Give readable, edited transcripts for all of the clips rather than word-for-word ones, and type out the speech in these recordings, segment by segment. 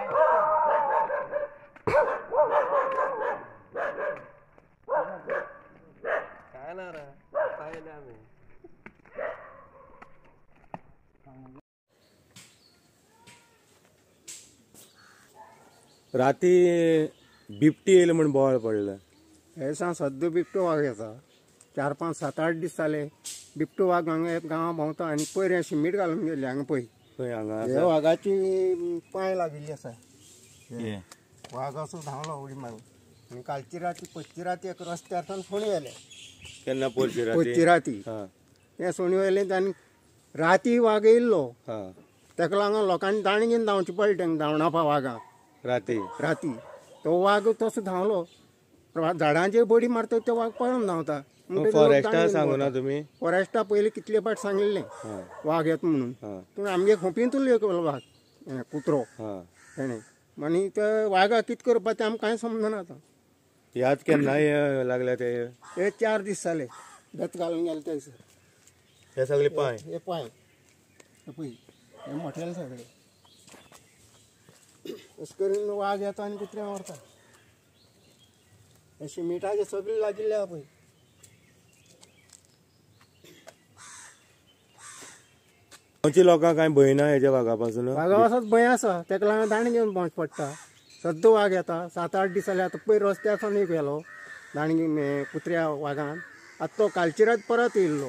काय ना रे पाहिले आम्ही राती बिबटी येईल म्हणून बोवाळ पडलं. हे सांग सद्दो बिबटो वाघ येता 4, 5, 7, 8 दीस जाले बिबटो वाघ हांगा गांवां भोंवता आनी पयर अशी मीठ घालून गेली हांगा पळय हे वाघाची पांय लागिल्ली आसा. वाघ असो धांवलो उडी मारून आनी कालची राती पयची राती एक रस्त्यार सोणी येले. केन्ना पयची राती ते सोणी येले आनी राती वाघ येयल्लो ताका लागून लोकांनी दाणी घेवन धांवची पडली तांकां धांवणापा वाघाक राती तो वाघ तसो धांवलो झाडांचेर बडी मारता ते वाघ पळोवन धांवता. फॉरेस्टार सांगू ना तुमी? फॉरेस्टा पयलीं कितले फाट सांगिल्लें वाघ येता म्हणून पूण आमगे खोपीन तुल्लो वाघ कुत्रो तेणें आनी ते वाघाक कितें करपा तें आमकां कांय समजना आतां. याद केन्ना लागल्या ते 4 दीस जाले बेत घालून गेले ते हे सगळे पांय हे पळय हे मोठेले सगळे अशें करून वाघ येता आनी कुत्र्यां व्हरता. अशी मिठाचे सगळे लागिल्ले आहा पळय. गांवची लोकांक कांय भंय ना हेच्या वाघा पासून? वाघा पासून भंय आसा ताका लागून दाणी घेवन भोंवचें पडटा. सद्दां वाघ येता 7, 8 दीस जाले आतां पयर रस्त्यार एक गेलो दाणी घेवन कुत्र्या वाघान आतां तो कालची रात परत येयल्लो.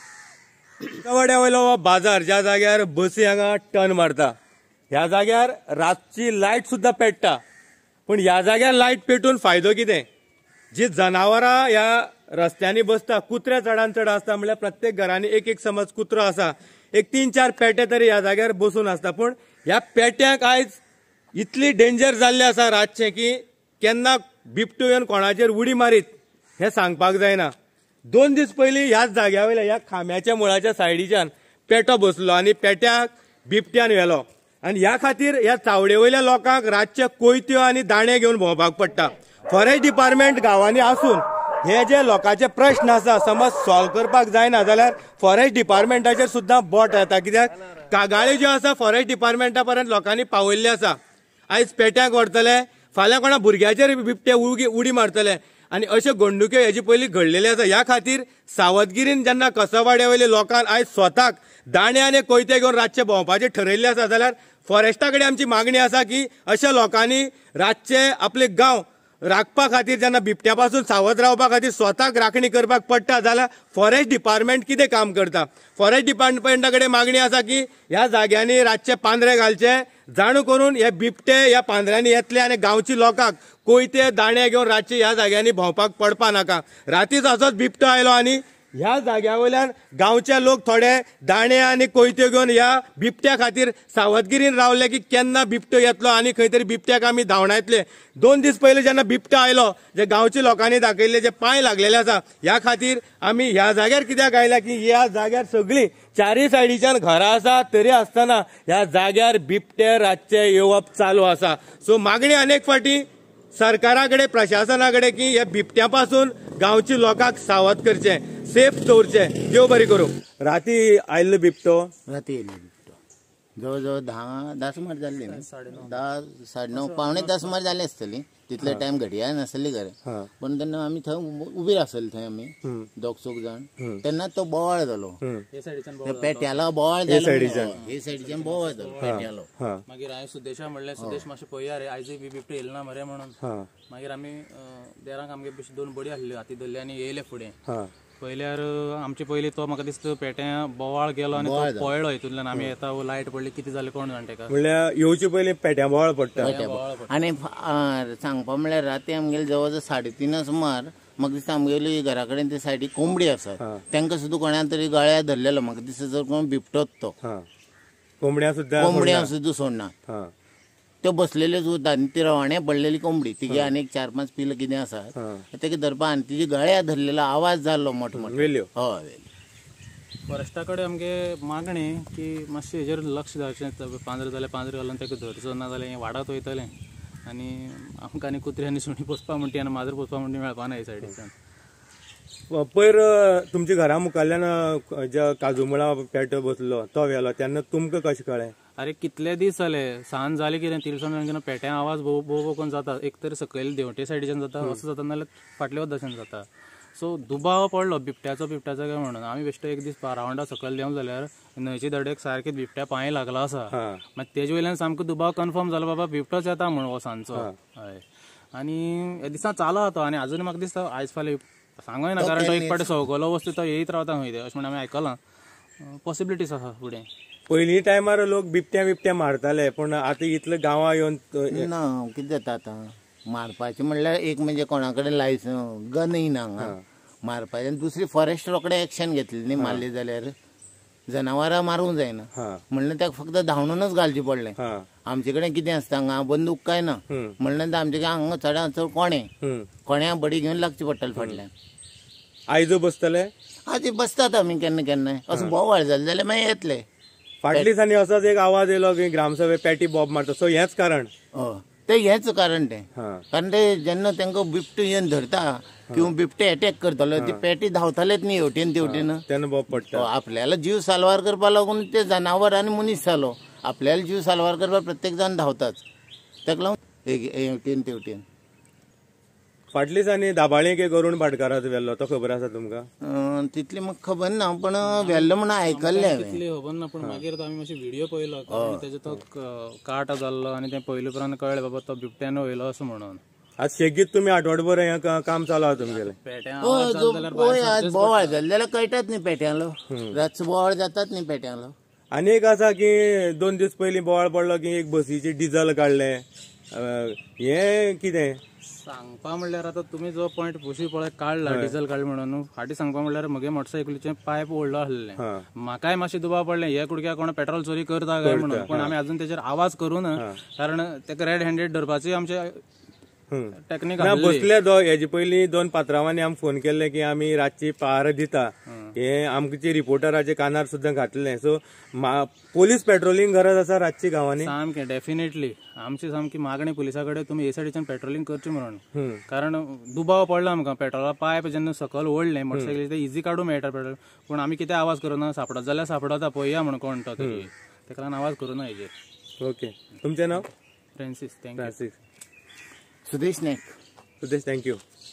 वाड्या वयलो बाजार ज्या जाग्यार बसी हांगा टर्न मारता ह्या जाग्यार रातची लायट सुद्दां पेट्टा. पूण ह्या जाग्यार लायट पेटून फायदो कितें? जी जनावरां ह्या रस्त्यांनी बसता कुत्रे चडान चड आसता म्हणल्यार प्रत्येक घरांनी एक समज कुत्रो आसा एक 3-4 पेटे तरी ह्या जाग्यार बसून आसता. पूण ह्या पेट्यांक आयज इतली डेंजर जाल्ले आसा रातचें की केन्ना बिबटो येवन कोणाचेर उडी मारीत हें सांगपाक जायना. 2 दीस पयलीं ह्याच जाग्या वयल्या ह्या खांब्याच्या मुळाच्या सायडीच्यान पेटो बसलो आनी पेट्याक बिबट्यान व्हेलो. आनी ह्या खातीर ह्या चावडे वयल्या लोकांक रातचे कोयत्यो आनी दाणे घेवन भोंवपाक पडटा. फॉरेस्ट डिपार्टमेंट गांवांनी आसून हे जे लोकांचे प्रश्न आसा समज सॉल्व करपाक जायना जाल्यार फॉरेस्ट डिपार्टमेंटाचेर सुद्दां बोट येता. कित्याक कागाळी ज्यो आसा फॉरेस्ट डिपार्टमेंटा पर्यंत लोकांनी पावयल्ले आसा. आयज पेट्यांक व्हरतले फाल्यां कोणा भुरग्याचेर बिबटे उडी मारतले आनी अश्यो घडणुक्यो हेजे पयलीं घडलेल्यो आसा. ह्या खातीर सावधगिरीन जेन्ना कसवाड्या वयल्या लोकांक आयज स्वताक दाणे आनी कोयते घेवन रातचे भोंवपाचें ठरयल्लें आसा जाल्यार फॉरेस्टा कडेन आमची मागणी आसा की अशा लोकांनी रातचे आपले गांव राखपा खातीर जेन्ना बिबट्या पासून सावध रावपा खातीर स्वताक राखणी करपाक पडटा जाल्यार फॉरेस्ट डिपार्टमेंट कितें काम करता? फॉरेस्ट डिपार्टमेंटा कडेन मागणी आसा की ह्या जाग्यांनी रातचे पांदरे घालचे जाणू करून हे बिबटे ह्या पांदऱ्यांनी येतले आनी गांवची लोकांक कोयते दाणे घेवन रातचे ह्या जाग्यांनी भोंवपाक पडपा नाका. रातीच असोच बिबटो आयलो आनी ह्या जाग्या वयल्यान गांवचे लोक थोडे दाणे आनी कोयत्यो घेवन ह्या बिबट्या खातीर सावधगिरीन रावले की केन्ना बिबटो येतलो आनी खंय तरी बिबट्याक आमी धांवना येतले. 2 दीस पयलीं जेन्ना बिबटो आयलो जे गांवच्या लोकांनी दाखयल्ले जे पांय लागलेले आसा ह्या खातीर आमी ह्या जाग्यार कित्याक आयल्या की ह्या जाग्यार सगळीं 4 सायडीच्यान घरां आसा तरी आसतना ह्या जाग्यार बिबटे रातचे येवप चालू आसा. सो मागणी अनेक फावटी सरकारा कडेन प्रशासना कडेन की ह्या बिबट्या पासून गांवची लोकांक सावध करचे सेफ दवरचे. देव बरी करूं. राती आयल्लो बिबटो राती येयल्लो बिबटो जवळ 10 सुमार जाल्ले 10, 9:30 पावणे 10 सुमार जाले आसतली. तितले टायम घडयाळ नासली घरा. पण तेन्ना आमी थंय उबी आसले थंय आमी 2-3 जाण तेन्ना तो बोवाळ जालो पेट्यालो बोवाळ जालो हे सायडीच्यान बोवाळ जालो पेट्यालो. मागीर हांवें सुदेशा म्हणलें सुदेश मातशें पळया रे आयज बिबटो येयलो ना मरे म्हणून. मागीर आमी देरांक आमगे 2 बडी आसल्यो हाती धरले आनी येयले फुडें. पयल्यार आमचे पयलीं तो म्हाका दिसता पेट्या बोवाळ गेलो आनी तो पळयलो हितूंतल्यान आमी येता लायट पडली कितें जालें कोण जाण तेका. म्हणल्यार येवचे पयलीं पेट्या बोवाळ पडटा आनी सांगपा म्हणल्यार राती आमगेली जवळ 3:30 सुमार म्हाका दिसता आमगेली घरा कडेन ते सायडीक कोंबडी आसा तांकां सुद्दां कोणान तरी गळ्या धरलेलो म्हाका दिसता जर कोण बिबटोच तो. कोंबड्या सुद्दां सोडनात त्यो बसलेल्यो सुद्दां आनी ती रवाण्या पडलेली कोंबडी तिगे आनी 4-5 पिलां कितें आसा तेका धरपा आनी तिजी गळ्या धरलेलो आवाज जाल्लो मोठमोठो. हय फॉरेस्टा कडेन आमगे मागणी की मातशें हेजेर लक्ष घालचें. पांजरे जाल्यार पांजरे घालून तेका धरचो ना जाल्यार हें वाडत वयतलें आनी आमकां आनी कुत्र्यांनी सुणी पोसपा म्हणटी आनी माजर पोसपा म्हणटी मेळपा ना हे सायडीच्यान. पयर तुमच्या घरा मुखारल्यान ज्या काजू मुळा पेटो बसलो तो व्हेलो तेन्ना तुमकां कशें कळ्ळें? अरे कितले दीस जाले सांज जाली कितें तिलसाण पेट्या आवाज भोव भोव कोण जाता एक तर सकयल देवटे सायडीच्यान जाता असं जाता नाल्यार फाटल्या वदाच्यान जाता. सो दुबाव पडलो बिबट्याचो काय म्हणून आम्ही बेश्टो एक दीस रावंडा सकयल देंवक जाल्यार न्हंयचे दडेक सारके बिबट्या पांय लागला आसा. मागीर तेजे वयल्यान सामको दुबाव कन्फर्म जालो बाबा बिबटोच येता म्हणून हो सांजचो. हय आनी हे दिसा चालू तो आनी अजून म्हाका दिसता आयज फाल्यां सांगूय ना कारण तो एक फावटी सवकलो वस्तू तो येयत रावता खंय अशें म्हणून आमी आयकलां. पॉसिबिलिटीज आसा फुडें. पयलीं टायमार लोक बिबट्या मारताले पण आता इतले गांवां येवन ना कितें जाता आतां मारपाचें म्हणल्यार एक म्हणजे कोणा कडेन लायसन गनय ना हांगा मारपाचें आनी दुसरी फॉरेस्ट रोकडे एक्शन घेतली न्ही मारली जाल्यार जनावरां मारूंक जायना म्हणल्यार ताका फक्त धांवणूनच घालचें पडलें. आमचे कडेन कितें आसता हांगा बंदूक काय ना म्हणल्यार आमचे हांगा चडांत चड कोण्या बडी घेवन लागचे पडटले फाटल्यान. आयजो बसतले आजी बसतात आमी केन्ना केन्नाय असो बोवाळ जाले जाल्यार मागीर येतले. फाटल्या दिसांनी असोच एक आवाज येयलो की ग्रामसभे पॅटी बॉब मारता सो हेच कारण. ते हेच कारण ते कारण ते जेन्ना तांकां बिबटो येवन धरता किंवा बिबटे अटॅक करतलो ती पेटी धांवतालेच न्ही हेवटेन तेवटेन तेन्ना बॉब पडटा. आपल्याला जीव साल्वार करपा लागून ते जनावर आनी मनीस जालो आपल्याला जीव साल्वार करपाक प्रत्येक जाण धांवताच ताका लागून हेवटेन तेवटेन. फाटल्या दिसांनी दाबाळेक एक अरुण भाटकाराचो व्हेल्लो तो खबर आसा तुमकां? तितली म्हाका खबर ना पण व्हेल्लो म्हणून आयकल्लें तितली खबर ना पण मागीर आमी मातशे व्हिडिओ पळयलो तेजो तो काट जाल्लो आनी तें पयले उपरांत कळ्ळें बाबा तो बिबट्यान वयलो असो म्हणून. आज शेगीत तुमी आठवडभर हें काम चालू आहा तुमगेलें? पेट्यां बोवाळ जाले जाल्यार कळटात न्ही पेट्यांलो रातचो बोवाळ जातात न्ही पेट्यांलो. आनी एक आसा की 2 दीस पयलीं बोवाळ पडलो की एक बसीचे डिझल काडले हें कितें सांगपा म्हणल्यार आता तुम्ही जो पॉइंट पुशी पळय काढला डिझल काढले म्हणून फाटी सांगपा म्हणल्यार म्हगे मोटरसायकलीचे पायप ओढलो आसलें म्हाकाय मातशें दुबाव पडलें हे कुडक्या कोण पेट्रोल चोरी करता काय म्हणून पण आमी अजून तेचेर आवाज करू ना कारण तेका रेड हँडेड धरपाची आमचे टेक्निक बसले हेजे पयलीं 2 पात्रांवांनी आमकां फोन केल्ले की आमी रातची पहार दिता हे आमचे रिपोर्टराचे कानार सुद्दां घातलें. सो पोलीस पेट्रोलिंग गरज आसा रातची गांवांनी सामकें डेफिनेटली आमची सामकी मागणी पुलिसा कडेन तुमी हे सायडीच्यान पेट्रोलिंग करचें म्हणून कारण दुबाव पडला आमकां पेट्रोला पायप जेन्ना सकयल ओडलें मोटरसायकलीचे ते इजी काडूं मेळटा पेट्रोल पूण आमी कितें आवाज करूना सापडत जाल्यार सापडता पळया म्हणून कोण तो तरी तेका लागून आवाज करूना हेजेर. ओके तुमचें नांव? Francis. Francis. Sudesh Naik. Sudesh thank you.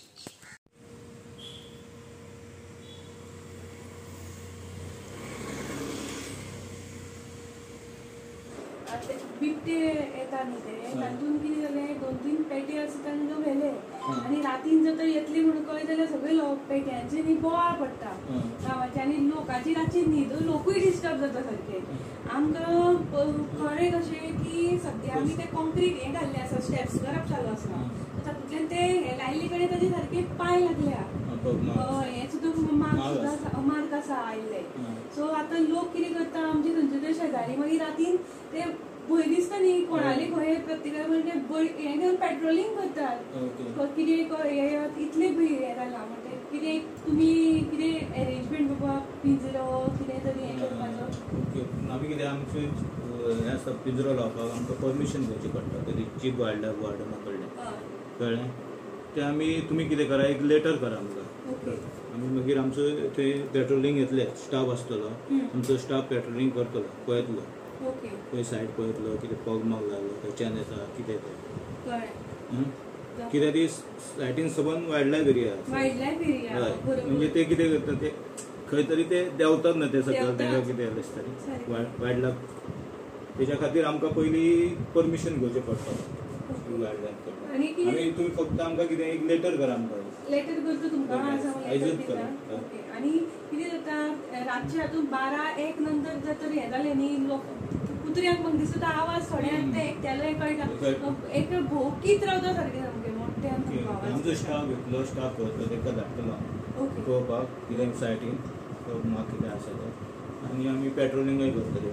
बिबटे येता न्ही ते तातूंत कितें जालें 2-3 पेटे आसा तांकां व्हेले आनी रातीन जर तर येतली म्हणून कळ्ळें जाल्यार सगळे पेट्यांचे न्ही बोवाळ पडटा गांवाचे आनी लोकांची रातची न्हीद लोकूय डिस्टर्ब जाता सारके. आमकां कळ्ळें कशें की सद्या आमी ते कॉन्क्रीट हें घाल्लें आसा स्टेप्स करप चालू आसा तातूंतल्यान ते हे लायल्ले कडेन ताचे सारके पांय लागल्या हे सुद्दां मार्क आसा आयिल्ले. सो आतां लोक कितें करता आमचे थंयचे ते शेजारी मागीर रातीन ते भंय दिसता न्ही कोणाले खंय प्रत्येका म्हणजे हें घेवन पेट्रोलिंग करतात कितें इतले हें जालां म्हणजे कितें तुमी कितें अरेंजमेंट बाबा पिंजरो कितें तरी हें करपाचो. आमी कितें आमचे हें आसता पिंजरो लावपाक आमकां परमिशन घेवची पडटा तरी चीफ वायल्ड वार्डना कडल्यान कळ्ळें तें आमी तुमी कितें करा एक लेटर करा आमकां आमी मागीर आमचो थंय पेट्रोलिंग येतले स्टाफ आसतलो आमचो स्टाफ पेट्रोलिंग करतलो पळयतलो खंय सायड पळयतलो कितें पग माग लागलो खंयच्यान येता कितें तें कित्याक ती सायटीन सबंद वायल्ड लायफ एरिया हय म्हणजे ते कितें करता ते खंय तरी ते देंवतात न्हू ते सकयल तेंकां कितें दिसता वायल्ड लायफ तेच्या खातीर आमकां पयलीं परमिशन घेवचें पडटा वायल्ड लायफ कडल्यान आनी तुमी फक्त आमकां कितें एक लेटर करा आमकां लेटर करता तुमकां आयजूच करा. आनी कितें जाता रातचे हातूंत 12-1 नंतर जर तर हें जालें न्ही लोक कुत्र्यांक म्हाका दिसता आवाज थोड्यांक ते एकट्यालोय कळटा एक भोवकीत रावता सारकें सामकें मोठ्यान आमचो स्टाफ येतलो स्टाफ करतलो तेका धाडटलो पळोवपाक कितें सायटीन माग कितें आसा तें आनी आमी पेट्रोलिंगूय करतले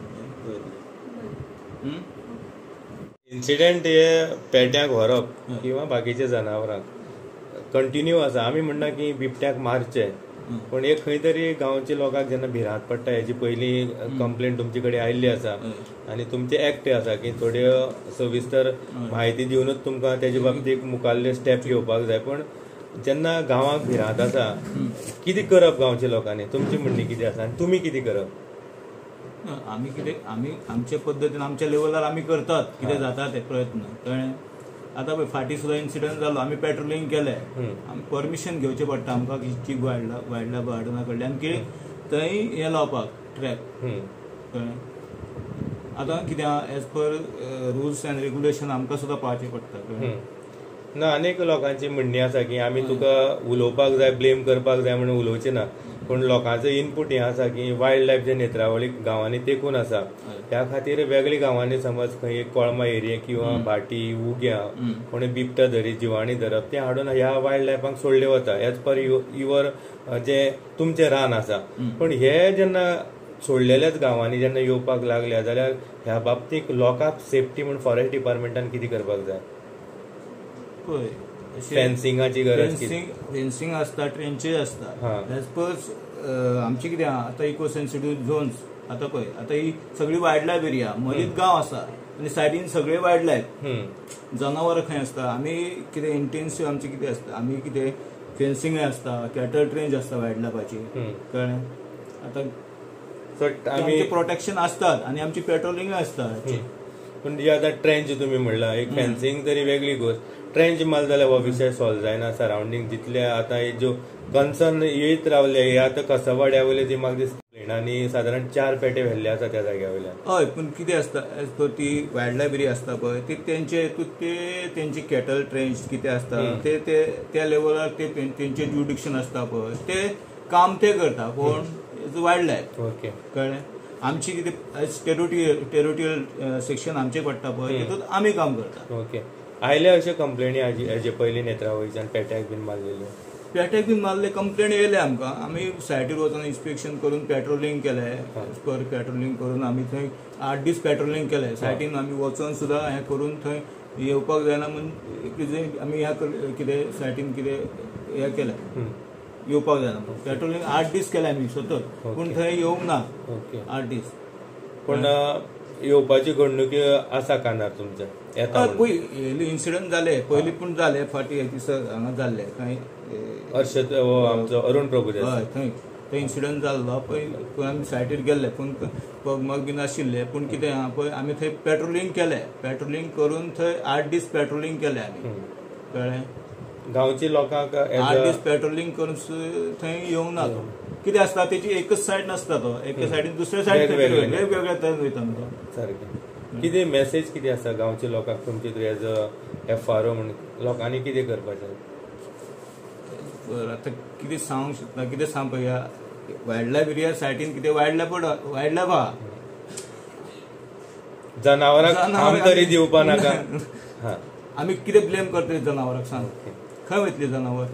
पळयतले. इन्सिडेंट हे पेट्यांक व्हरप किंवा बाकीच्या जनावरांक कंटिन्यू आसा. आमी म्हणना की बिबट्याक मारचे पण एक खंय तरी गांवच्या लोकांक जेन्ना भिरांत पडटा हेजी पयली कंप्लेंट तुमचे कडेन आयिल्ली आसा आनी तुमचे एक्ट आसा की थोड्यो सविस्तर म्हायती दिवनूच तुमकां तेजे बाबतींत मुखाल्ले स्टेप घेवपाक जाय. पण जेन्ना गांवांक भिरांत आसा कितें करप गांवच्या लोकांनी तुमची म्हणणी कितें आसा आनी तुमी कितें करप? आमी कितें आमी आमचे पद्दतीन आमच्या लेवलार आमी करतात कितें जाता ते प्रयत्न कळ्ळें. आतां पळय फाटीं सुद्दां इन्सिडंट जालो, आमी पेट्रोलिंग केलें, आमी परमिशन घेवचें पडटा आमकां चीफ वायल्ड लायफ वार्डना कडल्यान की थंय हें लावपाक ट्रॅक कळ्ळें. आतां कितें as per rules and regulation आमकां सुद्दां पाळचें पडटा कळ्ळें. ना अनेक लोकांची म्हणणी आसा की आमी तुका उलोवपाक जाय, ब्लेम करपाक जाय म्हणून उलोवचें ना, पूण लोकांचो इनपूट हें आसा की वायल्ड लायफ जे नेत्रावळी गांवांनी तेंकून आसा त्या खातीर वेगळी गांवांनी समज खंय एक कोळमा एरिया किंवा भाटी उग्या कोणी बिबटां धरीत जिवाणी धरप ते हाडून ह्या वायल्ड लायफाक सोडले वता एज पर युवर जे तुमचें रान आसा. पूण हे जेन्ना सोडलेल्याच गांवांनी जेन्ना येवपाक लागल्या जाल्यार ह्या बाबतींत लोकांक सेफ्टी म्हणून फॉरेस्ट डिपार्टमेंटान कितें करपाक जाय? पळय फेन्सिंगाची गरज, फेन्सिंग आसता, ट्रेंचेस आसता एज पर आमचे कितें आतां इको सेन्सिटिव्ह झोन्स. आतां पळय आतां ही सगळी वायल्ड लायफ एरिया, मदींच गांव आसा आनी सायडीन सगळे वायल्ड लायफ, जनावरां खंय आसता. आमी कितें इंटेन्सिव्ह आमचें कितें आसता, आमी कितें फेन्सिंगय आसता, कॅटल ट्रेंच आसता वायल्ड लायफाची कळ्ळें. आतां आमी प्रोटेक्शन आसतात आनी आमची पेट्रोलिंगय आसता. पूण जे आतां ट्रेंच तुमी म्हणला, एक फेन्सिंग तरी वेगळी गोष्ट, ट्रेंच मारले जाल्यार हो विशय सॉल्व जायना. सरावंडींग जितले आतां ज्यो कन्सर्न येयत रावले हे आतां कसवाड्या वयले जी म्हाका दिसता आनी सादारण 4 पेटे व्हेल्ले आसा त्या जाग्या वयल्यान. हय, पूण कितें आसता एज पर ती वायल्ड लायफ एरिया आसता पळय ती तेंचे कॅटल ट्रेंच कितें आसता ते त्या लेवलार ते तेंचे ज्युडिक्शन आसता पळय ते काम ते करता. कोण वायल्ड लायफ. ओके कळ्ळें. आमची कितें टेरिटोरियल सेक्शन आमचे पडटा पळय तितूंत आमी काम करता. ओके. आयले अशे कंप्लेनी हेजे पयली नेत्रावळीच्यान पेट्याक बीन मारलेल्यो? पेट्याक बीन मारले कंप्लेन येयले आमकां. आमी सायटीर वचून इन्स्पेक्शन करून पेट्रोलिंग केलें. पेट्रोलिंग करून आमी थंय 8 दीस पेट्रोलिंग केलें. सायटीन आमी वचून सुद्दां हें करून थंय येवपाक जायना म्हणून आमी कितें सायटीन कितें हें केलें येवपाक जायना. पेट्रोलिंग 8 दीस केलें आमी सतत, पूण थंय येवंक ना 8 दीस. पूण येवपाची घडणुकी आसा कानार तुमच्या? पयली इन्सिडंट जाले पयली, पूण जाले फाटी हांगा जाल्ले खंय हर्षद आमचो अरुण प्रभू हय थंय इन्सिडंट जाल्लो पळय. आमी सायटीर गेल्ले पूण पगमग बीन आशिल्ले, पूण कितें आहा पळय आमी थंय पेट्रोलिंग केलें. पेट्रोलिंग करून थंय 8 दीस पेट्रोलिंग केलें आमी कळ्ळें. गांवची लोकांक 8 दीस पेट्रोलिंग करून थंय येवंक ना. तो कितें आसता तेची एकच सायड नासता, तो एके सायडीन दुसऱ्या सायड वेगवेगळ्या तरेन वयता तो. सारकें. कितें मेसेज कितें आसा गांवच्या लोकांक तुमचे थ्रू एज अ FRO म्हणून लोकांनी कितें करपाचें? आतां कितें सांगूंक शकता, कितें सांग ह्या वायल्ड लायफ एरिया सायटीन कितें वायल्ड लायफ आहा. जनावरांक खाम तरी दिवपा नाका. आमी कितें ब्लेम करता जनावरांक सांग, खंय वयतली जनावर?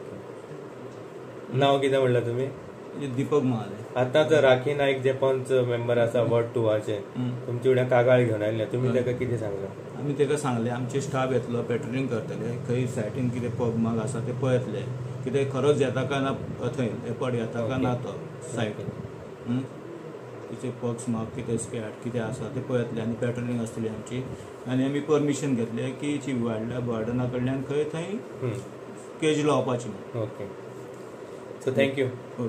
नांव कितें म्हणलें तुमी? दीपक महाले. आतांच राखी नायक जे पंच मेंबर आसा वॉर्ड 2चे तुमचे कडेन कागाळ घेवन आयिल्ले, तुमी ताका कितें सांगलें? आमी ताका सांगलें आमचे स्टाफ येतलो, पेट्रोलिंग करतले, खंय सायटीन कितें पगमाग आसा ते पळयतले, कितें खरोच येता काय ना थंय एपड येता काय ना तो सायटीन तिचे पक्स माग कितें स्कॅट कितें आसा ते पळयतले आनी पेट्रोलिंग आसतली आमची. आनी आमी परमिशन घेतलें की चीफ वायल्ड लायफ वार्डना कडल्यान खंय थंय केज लावपाची. Okay, so thank you.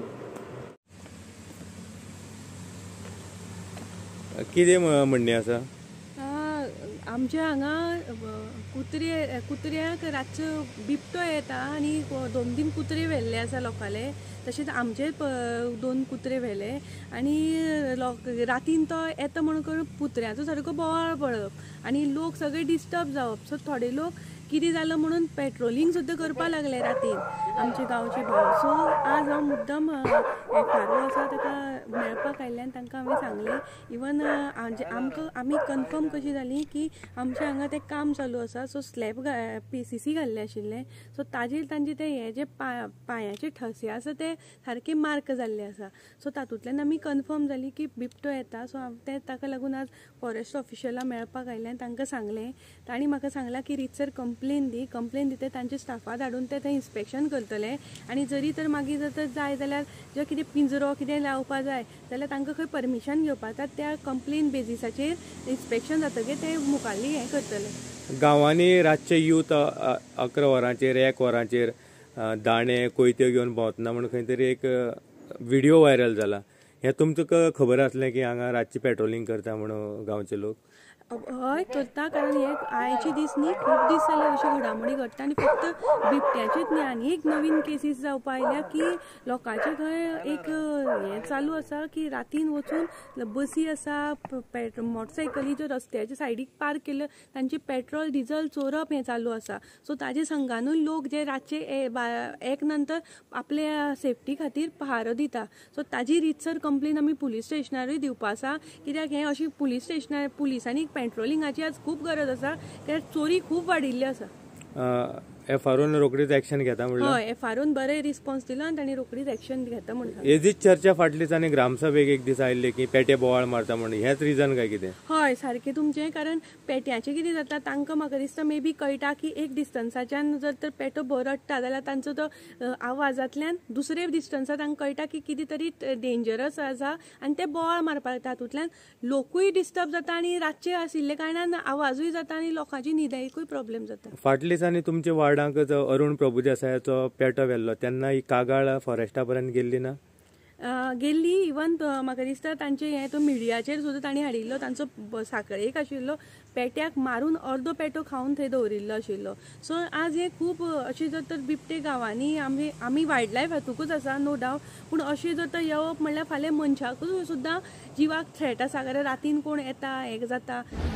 कितें म्हणणें आसा? आमच्या हांगा कुत्र्याक रातचो बिबटो येता आनी 2-3 कुत्रे व्हेल्ले आसा लोकांले. तशेंच आमचे 2 कुत्रे व्हेले आनी रातीन तो येता म्हणून करून कुत्र्याचो सारको बोवाळ पडप आनी लोक सगळे डिस्टर्ब जावप. सो थोडे लोक कितें जालें म्हणून पेट्रोलिंग सुद्दां करपा लागले रातीन आमचे गांवचे भाव. सो आज हांव मुद्दम FRO आसा ताका मेळपाक आयिल्ल्यान तांकां हांवें सांगलें. इवन आमी कन्फर्म कशी जाली की आमच्या हांगा तें काम चालू आसा. सो स्लॅब PCC घाल्ले आशिल्ले. सो ताजेर तांचे ते हे जे पांयाचे ठसे आसा ते सारके मार्क जाल्ले आसा. सो तातूंतल्यान आमी कन्फर्म जाली की बिबटो येता. सो हांव ताका लागून आज फॉरेस्ट ऑफिशलां मेळपाक आयिल्ल्यान तांकां सांगलें. तांणी म्हाका सांगलां की रितसर कंप्लेन दिता तांचे स्टाफा धाडून ते थंय इन्स्पेक्शन करतले आनी जरी तर मागीर जर जाय जाल्यार जे कितें पिंजरो कितें लावपा जाय जाल्यार तांकां खंय परमिशन घेवपा येता त्या कंप्लेन बेजिसाचेर इन्स्पेक्शन जातकीर ते मुखाल्ली हें करतले. गांवांनी रातचे यूथ 11 वरांचेर 1 वरांचेर दाणे कोयत्यो घेवन भोंवतना म्हणून खंय तरी एक व्हिडिओ व्हायरल जाला. हे तुमकां खबर आसलें की हांगा रातची पेट्रोलिंग करता म्हणून गांवचे लोक? हय करता, कारण हे आयचे दीस न्ही खूब दीस जाले अशी घडामोडी घडटा आनी फक्त बिबट्याचेच न्ही आनी एक नवीन केसीस जावपा आयल्या की लोकांचे थंय एक हे चालू आसा की रातीन वचून बसी आसा मोटरसायकली ज्यो रस्त्याच्या सायडीक पार्क केल्यो तांची पेट्रोल डिझल चोरप हे चालू आसा. सो ताजे संघानूय लोक जे रातचे एक नंतर आपल्या सेफ्टी खातीर पहारो दिता. सो ताजी रितसर कंप्लेन आमी पुलीस स्टेशनारूय दिवपा आसा, कित्याक हे अशी पुलीस स्टेशनार पुलिसांनी पेट्रोलिंगाची आज खूप गरज आसा, कित्याक चोरी खूप वाडिल्ली आसा. एफआरओन रोकडीच एक्शन घेता म्हणलं? हय, एफआरओन बरे रिस्पॉन्स दिला आनी तांणी रोकडीच एक्शन घेता म्हणून. हेजीच चर्चा फाटल्या दिसांनी ग्रामसभेक एक दीस आयिल्ले की पेटे बोवाळ मारता म्हणून, हेच रिजन काय कितें? हय, सारकें तुमचें, कारण पेट्याचें कितें जाता तांकां म्हाका दिसता मे बी कळटा की एक डिस्टन्साच्यान जर तर पेटो बरडटा जाल्यार तांचो तो आवाजांतल्यान दुसरे डिस्टन्सार तांकां कळटा की कितें तरी डेंजरस आसा आनी ते बोवाळ मारपाक लागता. तातूंतल्यान लोकूय डिस्टर्ब जाता आनी रातचे आशिल्ले कारणान आवाजूय जाता आनी लोकांची न्हिदेकूय प्रॉब्लेम जाता. फाटल्या दिसांनी तुमच्या वार्डांत अरुण प्रभुदेसायाचो पेटो व्हेल्लो तेन्ना ही कागाळ फॉरेस्टा पर्यंत गेल्ली ना? गेल्ली. इवन म्हाका दिसता तांचे हे तो मिडियाचेर सुद्दां तांणी हाडिल्लो, तांचो साखळेक आशिल्लो पेट्याक मारून अर्दो पेटो खावन थंय दवरिल्लो आशिल्लो. सो आज हे खूब अशें जर तर बिबटे गांवांनी आमी वायल्ड लायफ हातूंकूच आसा नो डावट, पूण अशें जर तर येवप म्हणल्यार फाल्यां मनशाकूय सुद्दां जिवाक थ्रेट आसा, कारण रातीन कोण येता हें जाता.